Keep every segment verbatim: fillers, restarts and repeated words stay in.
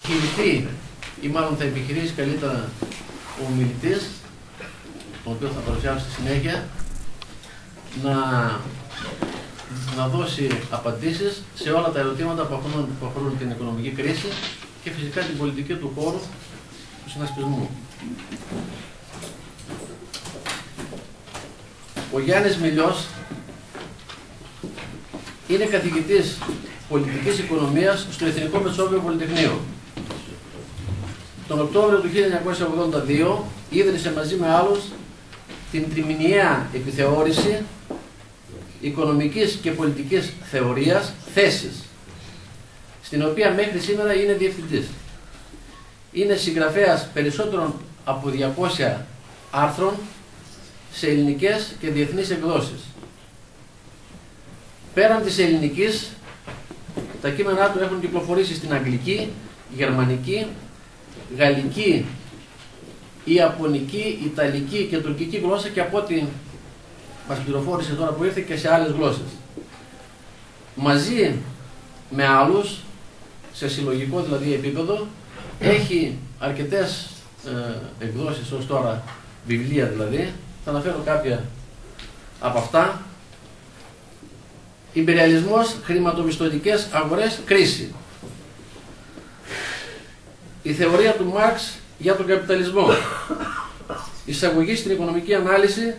επιχειρηθεί, ή μάλλον θα επιχειρήσει καλύτερα ο μιλητής, τον οποίο θα παρουσιάσω στη συνέχεια, να, να δώσει απαντήσεις σε όλα τα ερωτήματα που αφορούν, που αφορούν την οικονομική κρίση και φυσικά την πολιτική του χώρου του συνασπισμού. Ο Γιάννης Μιλιός είναι καθηγητής πολιτικής οικονομίας στο Εθνικό Μεσόβιο Πολυτεχνείο. Τον Οκτώβριο του χίλια εννιακόσια ογδόντα δύο ίδρυσε μαζί με άλλους την τριμηνιαία επιθεώρηση οικονομικής και πολιτικής θεωρίας θέσεις, στην οποία μέχρι σήμερα είναι διευθυντής. Είναι συγγραφέας περισσότερων από διακόσια άρθρων σε ελληνικές και διεθνείς εκδόσεις. Πέραν της ελληνικής, τα κείμενά του έχουν κυκλοφορήσει στην αγγλική, γερμανική, γαλλική, ιαπωνική, ιταλική και τουρκική γλώσσα και από ό,τι μας πληροφόρησε τώρα που ήρθε και σε άλλες γλώσσες. Μαζί με άλλους, σε συλλογικό δηλαδή επίπεδο, έχει αρκετές ε, εκδόσεις ως τώρα, βιβλία δηλαδή. Θα αναφέρω κάποια από αυτά. Ιμπεριαλισμός, χρηματοπιστωτικές αγορές, κρίση. Η θεωρία του Μάρξ για τον καπιταλισμό. Εισαγωγή στην οικονομική ανάλυση.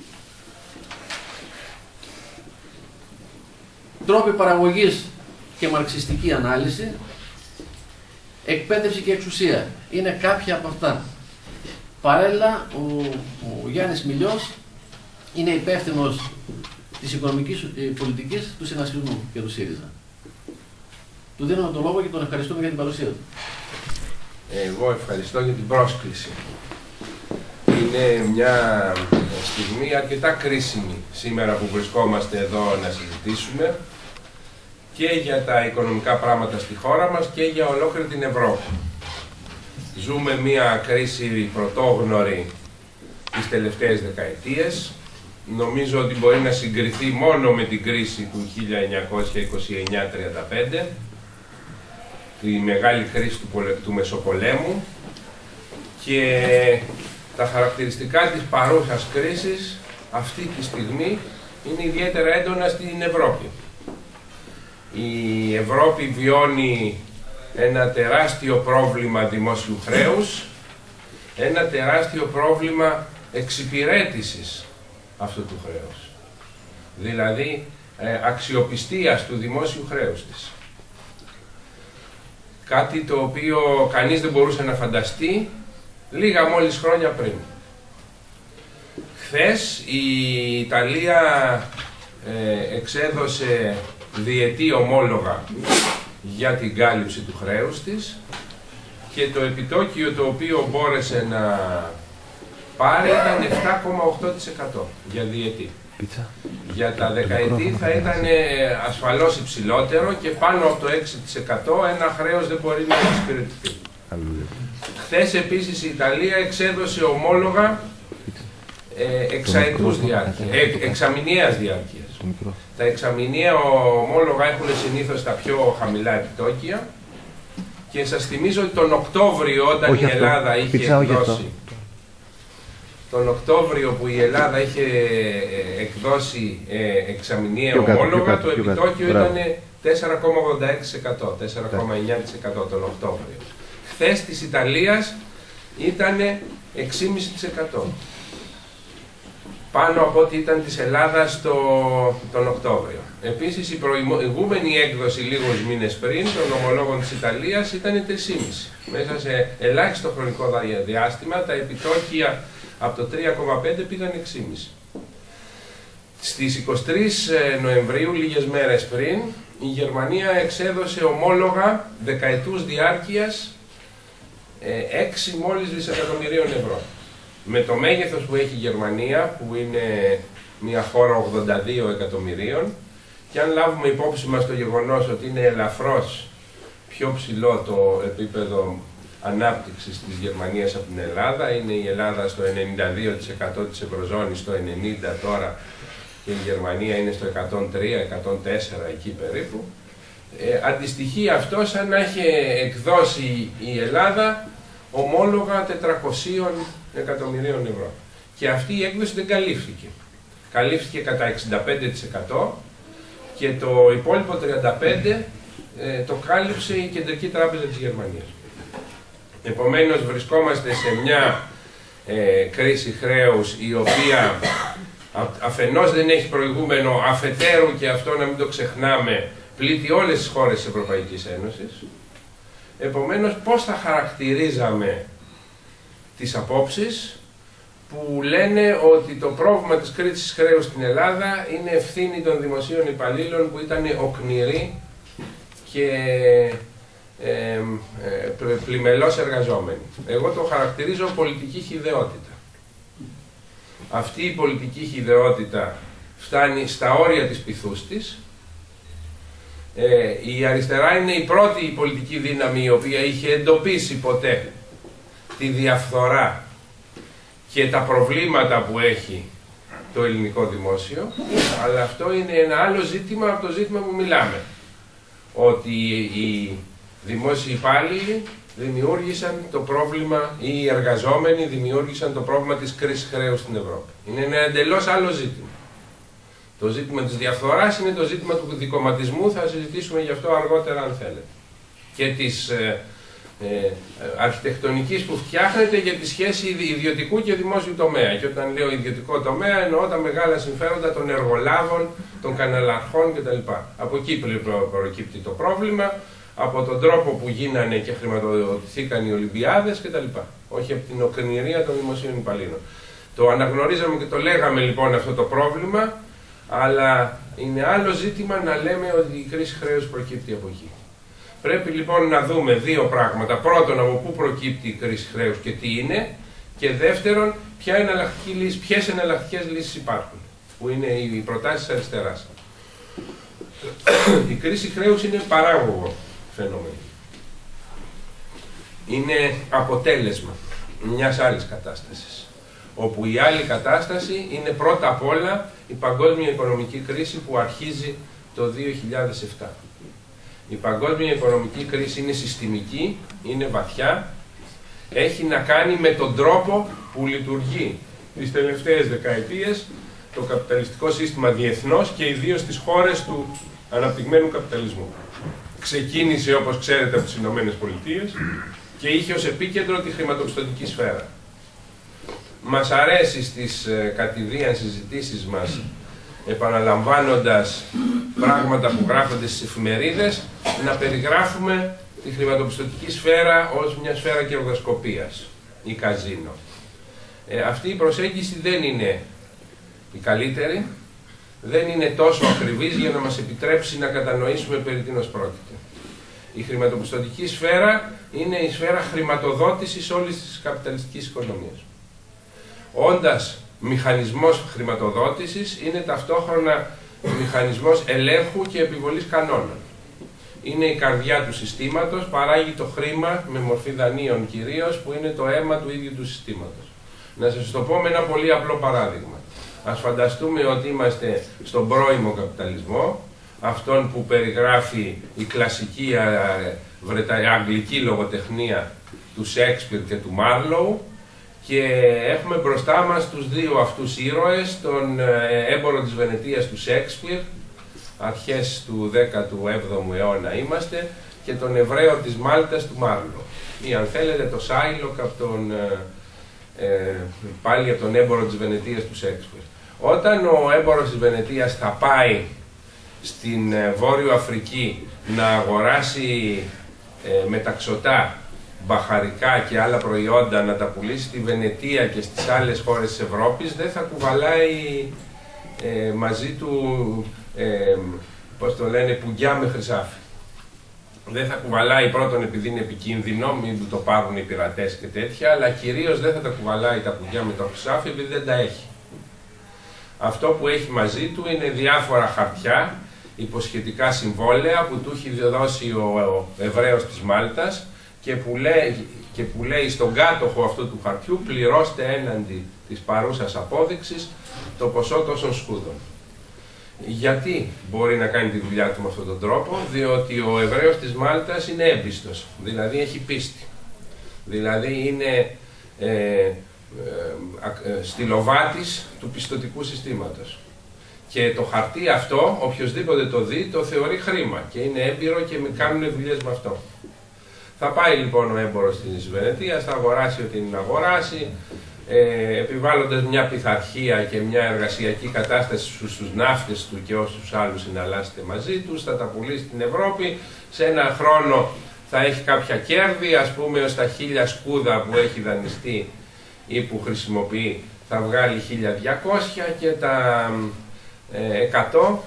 Τρόποι παραγωγής και μαρξιστική ανάλυση. Εκπαίδευση και εξουσία. Είναι κάποια από αυτά. Παράλληλα, ο, ο Γιάννης Μιλιός είναι υπεύθυνος της οικονομικής πολιτικής του συνασπισμού και του ΣΥΡΙΖΑ. Του δίνω τον λόγο και τον ευχαριστούμε για την παρουσία του. Εγώ ευχαριστώ για την πρόσκληση. Είναι μια στιγμή αρκετά κρίσιμη σήμερα που βρισκόμαστε εδώ να συζητήσουμε και για τα οικονομικά πράγματα στη χώρα μας και για ολόκληρη την Ευρώπη. Ζούμε μια κρίση πρωτόγνωρη τις τελευταίες δεκαετίες. Νομίζω ότι μπορεί να συγκριθεί μόνο με την κρίση του χίλια εννιακόσια είκοσι εννιά τριάντα πέντε, τη μεγάλη κρίση του, του Μεσοπολέμου, και τα χαρακτηριστικά της παρούσας κρίσης αυτή τη στιγμή είναι ιδιαίτερα έντονα στην Ευρώπη. Η Ευρώπη βιώνει ένα τεράστιο πρόβλημα δημόσιου χρέους, ένα τεράστιο πρόβλημα εξυπηρέτησης αυτού του χρέους. Δηλαδή ε, αξιοπιστίας του δημόσιου χρέους της. Κάτι το οποίο κανείς δεν μπορούσε να φανταστεί λίγα μόλις χρόνια πριν. Χθες η Ιταλία ε, εξέδωσε διετή ομόλογα για την κάλυψη του χρέους της και το επιτόκιο το οποίο μπόρεσε να πάρει ήταν επτά κόμμα οκτώ τοις εκατό για διετή. Για τα δεκαετή θα ήταν ασφαλώς υψηλότερο και πάνω από το έξι τοις εκατό ένα χρέος δεν μπορεί να εξυπηρετηθεί. Χθες επίσης η Ιταλία εξέδωσε ομόλογα ε, εξαετούς διάρκειας, ε, εξαμηνιαίας διάρκειας. Τα εξαμηνιαία ομόλογα έχουν συνήθως τα πιο χαμηλά επιτόκια και σας θυμίζω ότι τον Οκτώβριο όταν όχι η Ελλάδα αυτό. είχε Πίτσα, εκδώσει τον Οκτώβριο που η Ελλάδα είχε εκδώσει ε, εξαμηνιαία ομόλογα, το επιτόκιο ήταν τέσσερα κόμμα ογδόντα έξι τοις εκατό, τέσσερα κόμμα εννιά τοις εκατό τον Οκτώβριο. Χθες της Ιταλίας ήταν έξι κόμμα πέντε τοις εκατό. Πάνω από ό,τι ήταν της Ελλάδας το, τον Οκτώβριο. Επίσης η προηγούμενη έκδοση λίγους μήνες πριν των ομολόγων της Ιταλίας ήταν τρία κόμμα πέντε. Μέσα σε ελάχιστο χρονικό διάστημα τα επιτόκια από το τρία κόμμα πέντε πήγαν έξι κόμμα πέντε. Στις είκοσι τρεις Νοεμβρίου, λίγες μέρες πριν, η Γερμανία εξέδωσε ομόλογα δεκαετούς διάρκειας έξι μόλις δισεκατομμυρίων ευρώ. Με το μέγεθος που έχει η Γερμανία, που είναι μια χώρα ογδόντα δύο εκατομμυρίων, και αν λάβουμε υπόψη μας το γεγονός ότι είναι ελαφρώς πιο ψηλό το επίπεδο ανάπτυξης της Γερμανίας από την Ελλάδα, είναι η Ελλάδα στο ενενήντα δύο τοις εκατό της Ευρωζώνης, στο ενενήντα τοις εκατό τώρα, και η Γερμανία είναι στο εκατόν τρία εκατόν τέσσερα εκεί περίπου, Ε, αντιστοιχεί αυτό σαν να είχε εκδώσει η Ελλάδα ομόλογα τετρακόσια εκατομμυρίων ευρώ. Και αυτή η έκδοση δεν καλύφθηκε. Καλύφθηκε κατά εξήντα πέντε τοις εκατό και το υπόλοιπο τριάντα πέντε τοις εκατό ε, το κάλυψε η Κεντρική Τράπεζα της Γερμανίας. Επομένως βρισκόμαστε σε μια ε, κρίση χρέους η οποία αφενός δεν έχει προηγούμενο, αφετέρου και αυτό να μην το ξεχνάμε, πλήττει όλες τις χώρες της Ευρωπαϊκής Ένωσης. Επομένως, πώς θα χαρακτηρίζαμε τις απόψεις που λένε ότι το πρόβλημα της κρίσης χρέους στην Ελλάδα είναι ευθύνη των δημοσίων υπαλλήλων που ήταν οκνηροί και ε, ε, πλημελώς εργαζόμενοι. Εγώ το χαρακτηρίζω πολιτική χυδαιότητα. Αυτή η πολιτική χυδαιότητα φτάνει στα όρια της πυθούς της. Ε, η αριστερά είναι η πρώτη πολιτική δύναμη η οποία είχε εντοπίσει ποτέ τη διαφθορά και τα προβλήματα που έχει το ελληνικό δημόσιο, αλλά αυτό είναι ένα άλλο ζήτημα από το ζήτημα που μιλάμε. Ότι οι δημόσιοι υπάλληλοι δημιούργησαν το πρόβλημα, ή οι εργαζόμενοι δημιούργησαν το πρόβλημα της κρίσης χρέους στην Ευρώπη. Είναι ένα εντελώς άλλο ζήτημα. Το ζήτημα της διαφθοράς είναι το ζήτημα του δικομματισμού, θα συζητήσουμε γι' αυτό αργότερα αν θέλετε. Και της ε, ε, αρχιτεκτονικής που φτιάχνεται για τη σχέση ιδιωτικού και δημόσιου τομέα. Και όταν λέω ιδιωτικό τομέα εννοώ τα μεγάλα συμφέροντα των εργολάβων, των καναλαρχών κτλ. Από εκεί προκύπτει το πρόβλημα, από τον τρόπο που γίνανε και χρηματοδοτηθήκαν οι Ολυμπιάδες κτλ. Όχι από την οκνηρία των δημοσίων υπαλλήλων. Το αναγνωρίζαμε και το λέγαμε λοιπόν αυτό το πρόβλημα, αλλά είναι άλλο ζήτημα να λέμε ότι η κρίση χρέους προκύπτει από εκεί. Πρέπει λοιπόν να δούμε δύο πράγματα. Πρώτον, από πού προκύπτει η κρίση χρέους και τι είναι. Και δεύτερον, ποια εναλλακτική λύση, ποιες εναλλακτικές λύσεις υπάρχουν, που είναι οι προτάσεις της αριστεράς. Η κρίση χρέους είναι παράγωγο φαινόμενο. Είναι αποτέλεσμα μιας άλλης κατάστασης. Όπου η άλλη κατάσταση είναι πρώτα απ' όλα η παγκόσμια οικονομική κρίση που αρχίζει το δύο χιλιάδες επτά. Η παγκόσμια οικονομική κρίση είναι συστημική, είναι βαθιά, έχει να κάνει με τον τρόπο που λειτουργεί τις τελευταίες δεκαετίες το καπιταλιστικό σύστημα διεθνώς και ιδίως στις χώρες του αναπτυγμένου καπιταλισμού. Ξεκίνησε, όπως ξέρετε, από τις Ηνωμένες Πολιτείες και είχε ως επίκεντρο τη χρηματοπιστωτική σφαίρα. Μας αρέσει στις ε, κατηδίαν συζητήσεις μας, επαναλαμβάνοντας πράγματα που γράφονται στις εφημερίδες, να περιγράφουμε τη χρηματοπιστωτική σφαίρα ως μια σφαίρα κερδοσκοπίας ή καζίνο. Ε, αυτή η προσέγγιση δεν είναι η καλύτερη, δεν είναι τόσο ακριβής για να μας επιτρέψει να κατανοήσουμε περί τίνος πρόκειται. Η χρηματοπιστωτική σφαίρα είναι η σφαίρα χρηματοδότησης όλης της καπιταλιστικής οικονομίας. Όντας μηχανισμός χρηματοδότησης, είναι ταυτόχρονα μηχανισμός ελέγχου και επιβολής κανόνων. Είναι η καρδιά του συστήματος, παράγει το χρήμα με μορφή δανείων κυρίως, που είναι το αίμα του ίδιου του συστήματος. Να σας το πω με ένα πολύ απλό παράδειγμα. Ας φανταστούμε ότι είμαστε στον πρώιμο καπιταλισμό, αυτόν που περιγράφει η κλασική αγγλική λογοτεχνία του Σέξπιρ και του Μάρλοου, και έχουμε μπροστά μας τους δύο αυτούς ήρωες, τον έμπορο της Βενετίας του Σέξπιρ, αρχές του δέκατου έβδομου αιώνα είμαστε, και τον Εβραίο της Μάλτας του Μάρλο. Ή αν θέλετε το Σάιλοκ από τον, ε, πάλι από τον έμπορο της Βενετίας του Σέξπιρ. Όταν ο έμπορος της Βενετίας θα πάει στην Βόρειο Αφρική να αγοράσει ε, μεταξωτά, μπαχαρικά και άλλα προϊόντα, να τα πουλήσει στη Βενετία και στις άλλες χώρες της Ευρώπης, δεν θα κουβαλάει ε, μαζί του, ε, πώς το λένε, πουγιά με χρυσάφι. Δεν θα κουβαλάει πρώτον επειδή είναι επικίνδυνο, μην το πάρουν οι πειρατές και τέτοια, αλλά κυρίως δεν θα τα κουβαλάει τα πουγιά με το χρυσάφι επειδή δεν τα έχει. Αυτό που έχει μαζί του είναι διάφορα χαρτιά, υποσχετικά συμβόλαια που του έχει δώσει ο Εβραίος της Μάλτας, και που, λέει, και που λέει στον κάτοχο αυτού του χαρτιού, πληρώστε έναντι της παρούσας απόδειξης το ποσό τόσων σκούδων. Γιατί μπορεί να κάνει τη δουλειά του με αυτόν τον τρόπο? Διότι ο Εβραίος της Μάλτας είναι έμπιστος, δηλαδή έχει πίστη. Δηλαδή είναι ε, ε, ε, στυλοβάτης του πιστωτικού συστήματος. Και το χαρτί αυτό, οποιοδήποτε το δει, το θεωρεί χρήμα και είναι έμπειρο και κάνουν δουλειές με αυτό. Θα πάει λοιπόν ο έμπορος της Βενετίας, θα αγοράσει ό,τι είναι να αγοράσει, ε, επιβάλλοντας μια πειθαρχία και μια εργασιακή κατάσταση στους, στους ναύτες του και όσους άλλους συναλλάσσεται μαζί τους, θα τα πουλήσει στην Ευρώπη, σε ένα χρόνο θα έχει κάποια κέρδη, ας πούμε ως τα χίλια σκούδα που έχει δανειστεί ή που χρησιμοποιεί θα βγάλει χίλια διακόσια και τα ε, εκατό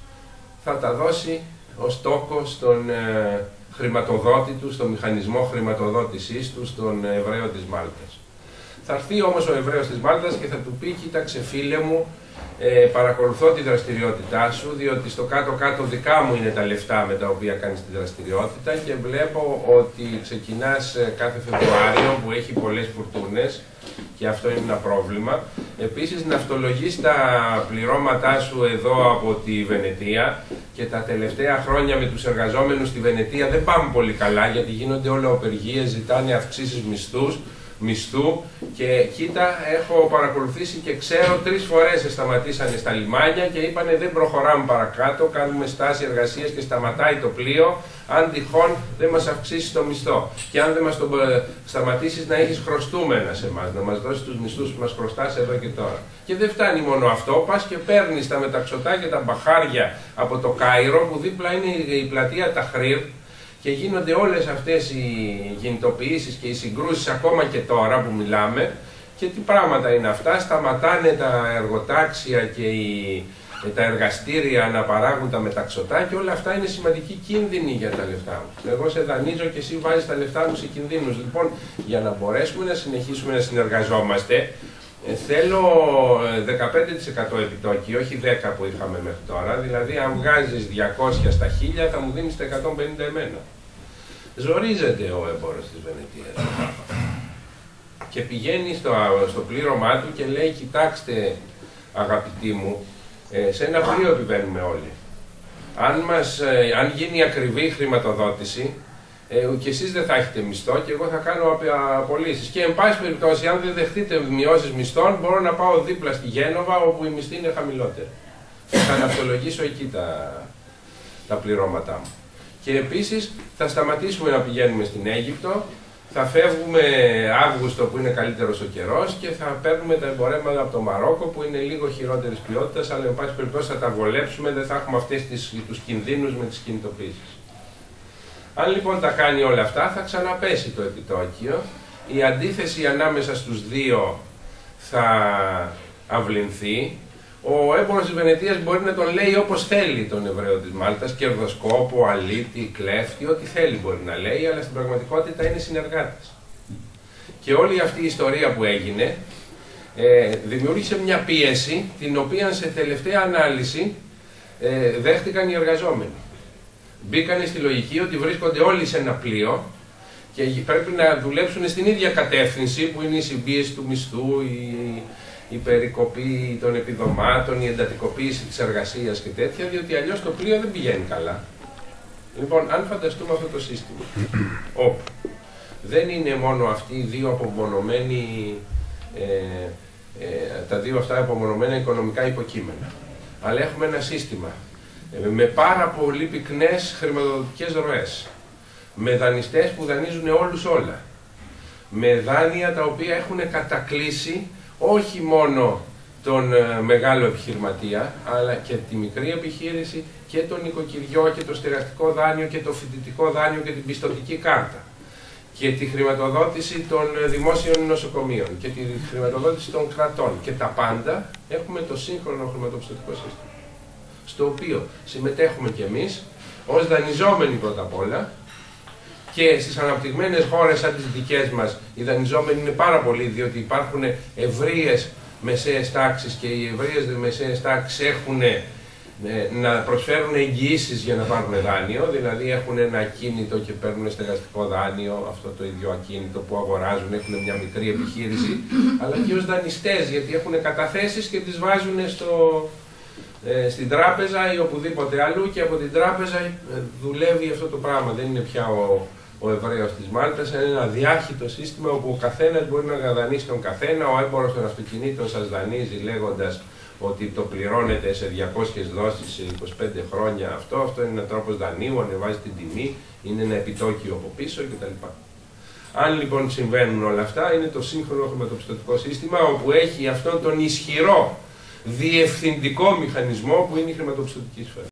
θα τα δώσει ως τόκο στον ε, χρηματοδότη του, στον μηχανισμό χρηματοδότησής του, στον Εβραίο της Μάλτας. Θα έρθει όμως ο Εβραίος της Μάλτας και θα του πει: κοίταξε φίλε μου, ε, παρακολουθώ τη δραστηριότητά σου, διότι στο κάτω-κάτω δικά μου είναι τα λεφτά με τα οποία κάνεις τη δραστηριότητα και βλέπω ότι ξεκινάς κάθε Φεβρουάριο που έχει πολλές φουρτούνες και αυτό είναι ένα πρόβλημα. Επίσης ναυτολογείς τα πληρώματά σου εδώ από τη Βενετία και τα τελευταία χρόνια με τους εργαζόμενους στη Βενετία δεν πάμε πολύ καλά, γιατί γίνονται όλα απεργίες, ζητάνε αυξήσεις μισθούς, μισθού και κοίτα, έχω παρακολουθήσει και ξέρω τρεις φορές σταματήσανε στα λιμάνια και είπανε δεν προχωράμε παρακάτω, κάνουμε στάση εργασίας και σταματάει το πλοίο αν τυχόν δεν μας αυξήσει το μισθό και αν δεν μας το σταματήσεις να έχεις χρωστούμενα σε εμάς, να μας δώσεις τους μισθούς που μας χρωστάς εδώ και τώρα. Και δεν φτάνει μόνο αυτό, πας και παίρνεις τα μεταξωτά και τα μπαχάρια από το Κάιρο που δίπλα είναι η πλατεία Ταχρήρ και γίνονται όλες αυτές οι κινητοποιήσεις και οι συγκρούσεις ακόμα και τώρα που μιλάμε. Και τι πράγματα είναι αυτά, σταματάνε τα εργοτάξια και οι, τα εργαστήρια να παράγουν τα μεταξωτά και όλα αυτά είναι σημαντική κίνδυνη για τα λεφτά μου. Εγώ σε δανείζω και εσύ βάζεις τα λεφτά μου σε κινδύνους. Λοιπόν, για να μπορέσουμε να συνεχίσουμε να συνεργαζόμαστε, θέλω δεκαπέντε τοις εκατό επιτόκιο, όχι δέκα τοις εκατό που είχαμε μέχρι τώρα. Δηλαδή, αν βγάζεις διακόσια στα χίλια, θα μου δίνεις τα εκατόν πενήντα εμένα. Ζορίζεται ο έμπορος της Βενετίας. Και πηγαίνει στο, στο πλήρωμά του και λέει: κοιτάξτε, αγαπητοί μου, σε ένα πλοίο επιβαίνουμε όλοι. Αν, μας, αν γίνει ακριβή χρηματοδότηση, Ε, και εσείς δεν θα έχετε μισθό και εγώ θα κάνω απολύσεις. Και εν πάση περιπτώσει, αν δεν δεχτείτε μειώσεις μισθών, μπορώ να πάω δίπλα στη Γένοβα όπου η μισθή είναι χαμηλότερη. Θα ναυτολογήσω εκεί τα, τα πληρώματά μου. Και επίσης θα σταματήσουμε να πηγαίνουμε στην Αίγυπτο, θα φεύγουμε Αύγουστο που είναι καλύτερος ο καιρός και θα παίρνουμε τα εμπορεύματα από το Μαρόκο που είναι λίγο χειρότερης ποιότητας, αλλά εν πάση περιπτώσει θα τα βολέψουμε, δεν θα έχουμε αυτές τις, τους κινδύνους με τις κινητοποιήσεις. Αν λοιπόν τα κάνει όλα αυτά, θα ξαναπέσει το επιτόκιο, η αντίθεση ανάμεσα στους δύο θα αυλυνθεί, ο έμπορος της Βενετίας μπορεί να τον λέει όπως θέλει τον Εβραίο της Μάλτας, κερδοσκόπο, αλήτη, κλέφτη, ό,τι θέλει μπορεί να λέει, αλλά στην πραγματικότητα είναι συνεργάτης. Και όλη αυτή η ιστορία που έγινε ε, δημιούργησε μια πίεση, την οποία σε τελευταία ανάλυση ε, δέχτηκαν οι εργαζόμενοι. Μπήκανε στη λογική ότι βρίσκονται όλοι σε ένα πλοίο και πρέπει να δουλέψουν στην ίδια κατεύθυνση που είναι η συμπίεση του μισθού, η, η περικοπή των επιδομάτων, η εντατικοποίηση της εργασίας και τέτοια, διότι αλλιώς το πλοίο δεν πηγαίνει καλά. Λοιπόν, αν φανταστούμε αυτό το σύστημα, όπου δεν είναι μόνο αυτοί οι δύο απομονωμένοι, ε, ε, τα δύο αυτά απομονωμένα οικονομικά υποκείμενα, αλλά έχουμε ένα σύστημα με πάρα πολύ πυκνές χρηματοδοτικές ροές, με δανειστές που δανείζουν όλους όλα, με δάνεια τα οποία έχουν κατακλείσει όχι μόνο τον μεγάλο επιχειρηματία, αλλά και τη μικρή επιχείρηση και τον νοικοκυριό και το στεγαστικό δάνειο και το φοιτητικό δάνειο και την πιστωτική κάρτα και τη χρηματοδότηση των δημόσιων νοσοκομείων και τη χρηματοδότηση των κρατών και τα πάντα. Έχουμε το σύγχρονο χρηματοπιστωτικό σύστημα, στο οποίο συμμετέχουμε κι εμείς ως δανειζόμενοι πρώτα απ' όλα, και στις αναπτυγμένες χώρες σαν τις δικές μας οι δανειζόμενοι είναι πάρα πολλοί, διότι υπάρχουν ευρείες μεσαίες τάξεις και οι ευρείες μεσαίες τάξεις έχουν ε, να προσφέρουν εγγυήσεις για να πάρουν δάνειο, δηλαδή έχουν ένα ακίνητο και παίρνουν στεγαστικό δάνειο, αυτό το ίδιο ακίνητο που αγοράζουν, έχουν μια μικρή επιχείρηση, αλλά και ως δανειστές, γιατί έχουν καταθέσεις και τις βάζουν στο, ε, στην τράπεζα ή οπουδήποτε αλλού και από την τράπεζα ε, δουλεύει αυτό το πράγμα. Δεν είναι πια ο, ο Εβραίος της Μάλτας, είναι ένα διάχυτο σύστημα όπου ο καθένας μπορεί να δανείσει τον καθένα, ο έμπορος των αυτοκινήτων σας δανείζει λέγοντας ότι το πληρώνετε σε διακόσιες δόσεις σε είκοσι πέντε χρόνια αυτό, αυτό είναι ένα τρόπος δανείου, ανεβάζει την τιμή, είναι ένα επιτόκιο από πίσω κτλ. Αν λοιπόν συμβαίνουν όλα αυτά, είναι το σύγχρονο χρηματοπιστωτικό σύστημα όπου έχει αυτόν τον ισχυρό διευθυντικό μηχανισμό που είναι η χρηματοπιστωτική σφαίρα.